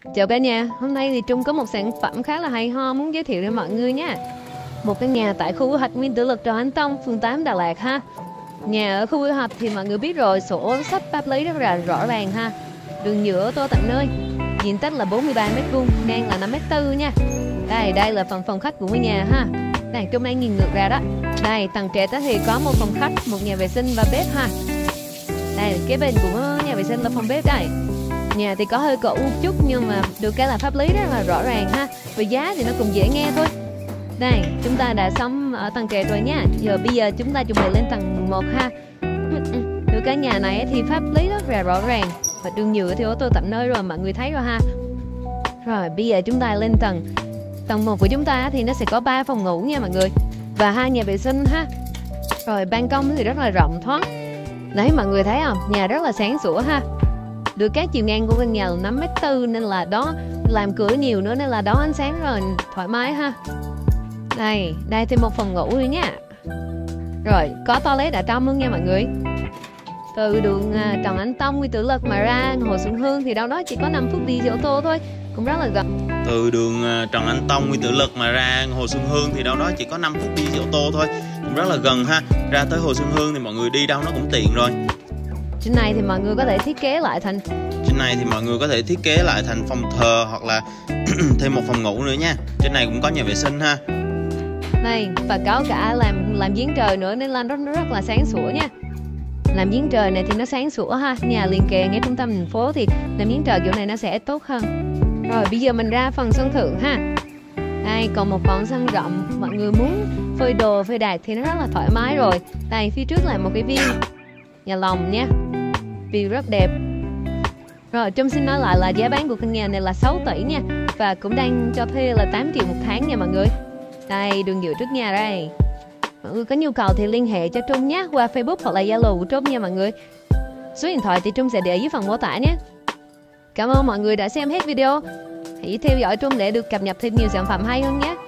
Chào cả nhà, hôm nay thì Trung có một sản phẩm khá là hay ho muốn giới thiệu đến mọi người nha. Một căn nhà tại khu quy hoạch Nguyên Tử Lực Trần Anh Tông, phường 8 Đà Lạt ha. Nhà ở khu quy hoạch thì mọi người biết rồi, sổ sách pháp lý rất là rõ ràng ha. Đường nhựa ô tô tận nơi, diện tích là 43 m², ngang là 5,4 m nha. Đây là phòng khách của ngôi nhà ha. Đây, Trung đang nhìn ngược ra đó. Đây, tầng trệt thì có một phòng khách, một nhà vệ sinh và bếp ha. Đây, kế bên của nhà vệ sinh là phòng bếp đây. Nhà thì có hơi cũ một chút nhưng mà được cái là pháp lý rất là rõ ràng ha. Về giá thì nó cũng dễ nghe thôi. Đây, chúng ta đã xong ở tầng trệt rồi nha. Bây giờ chúng ta chuẩn bị lên tầng 1 ha. Được cái nhà này thì pháp lý rất là rõ ràng. Và đường nhựa thì ô tô tận nơi rồi, mọi người thấy rồi ha. Rồi, bây giờ chúng ta lên tầng 1 của chúng ta thì nó sẽ có 3 phòng ngủ nha mọi người. Và 2 nhà vệ sinh ha. Rồi, ban công thì rất là rộng thoáng. Đấy, mọi người thấy không? Nhà rất là sáng sủa ha. Được cái chiều ngang của căn nhà là 5,4 m nên là đó, làm cửa nhiều nữa nên là đón ánh sáng rồi thoải mái ha. Đây thêm một phòng ngủ nữa nha. Rồi, có toilet ở trong luôn nha mọi người. Từ đường Trần Anh Tông, Nguyên Tử Lực mà ra Hồ Xuân Hương thì đâu đó chỉ có 5 phút đi xe ô tô thôi, cũng rất là gần. Từ đường Trần Anh Tông, Nguyên Tử Lực mà ra Hồ Xuân Hương thì đâu đó chỉ có 5 phút đi xe ô tô thôi, cũng rất là gần ha. Ra tới Hồ Xuân Hương thì mọi người đi đâu nó cũng tiện rồi. Trên này thì mọi người có thể thiết kế lại thành phòng thờ hoặc là thêm một phòng ngủ nữa nha. Trên này cũng có nhà vệ sinh ha. Đây, và có cả làm giếng trời nữa nên là nó rất là sáng sủa nha. Làm giếng trời này thì nó sáng sủa ha. Nhà liền kề ngay trung tâm thành phố thì làm giếng trời kiểu này nó sẽ tốt hơn. Rồi bây giờ mình ra phần sân thượng ha. Đây còn một phần sân rộng, mọi người muốn phơi đồ phơi đạc thì nó rất là thoải mái rồi. Đây phía trước là một cái view nhà lồng nha. View rất đẹp. Rồi Trung xin nói lại là giá bán của căn nhà này là 6 tỷ nha. Và cũng đang cho thuê là 8 triệu một tháng nha mọi người. Đây đường nhựa trước nhà đây. Mọi người có nhu cầu thì liên hệ cho Trung nhé, qua Facebook hoặc là Zalo của Trung nha mọi người. Số điện thoại thì Trung sẽ để dưới phần mô tả nhé. Cảm ơn mọi người đã xem hết video. Hãy theo dõi Trung để được cập nhật thêm nhiều sản phẩm hay hơn nhé.